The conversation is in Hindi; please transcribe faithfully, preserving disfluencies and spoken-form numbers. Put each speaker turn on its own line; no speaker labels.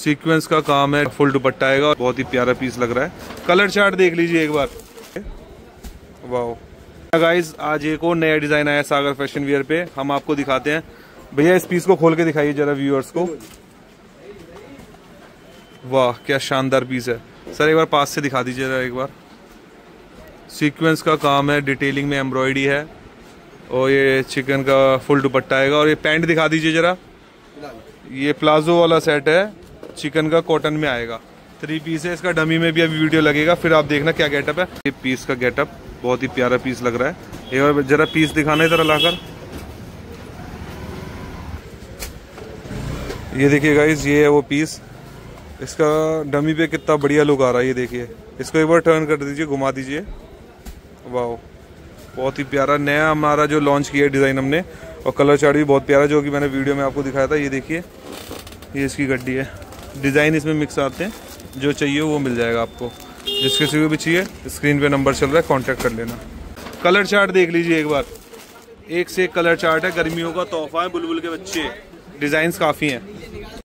सीक्वेंस का काम है, फुल दुपट्टा आएगा, बहुत ही प्यारा पीस लग रहा है। कलर चार्ट देख लीजिए एक बार, वाह गाइस। आज एक और नया डिजाइन आया सागर फैशन वियर पे, हम आपको दिखाते हैं। भैया इस पीस को खोल के दिखाइए जरा व्यूअर्स को। वाह क्या शानदार पीस है सर, एक बार पास से दिखा दीजिए जरा एक बार। सीक्वेंस का काम है, डिटेलिंग में एम्ब्रॉयडरी है, और ये चिकन का फुल दुपट्टा आएगा। और ये पैंट दिखा दीजिए जरा। ये प्लाजो वाला सेट है, चिकन का, कॉटन में आएगा। थ्री पीस है, इसका डमी में भी अभी वीडियो लगेगा, फिर आप देखना क्या गेटअप है। ये पीस का गेटअप बहुत ही प्यारा पीस लग रहा है। एक बार जरा पीस दिखाना है जरा लाकर। ये देखिए गाइस, ये है वो पीस। इसका डमी पे कितना बढ़िया लुक आ रहा है, ये देखिए। इसको एक बार टर्न कर दीजिए, घुमा दीजिए, वाह बहुत ही प्यारा नया हमारा जो लॉन्च किया है डिज़ाइन हमने। और कलर चार्ट भी बहुत प्यारा, जो कि मैंने वीडियो में आपको दिखाया था। ये देखिए, ये इसकी गड्डी है। डिज़ाइन इसमें मिक्स आते हैं, जो चाहिए वो मिल जाएगा आपको। जिस किसी को भी चाहिए स्क्रीन पे नंबर चल रहा है, कांटेक्ट कर लेना। कलर चार्ट देख लीजिए एक बार, एक से एक कलर चार्ट है। गर्मियों का तोहफा है बुलबुल के बच्चे, डिज़ाइंस काफ़ी हैं।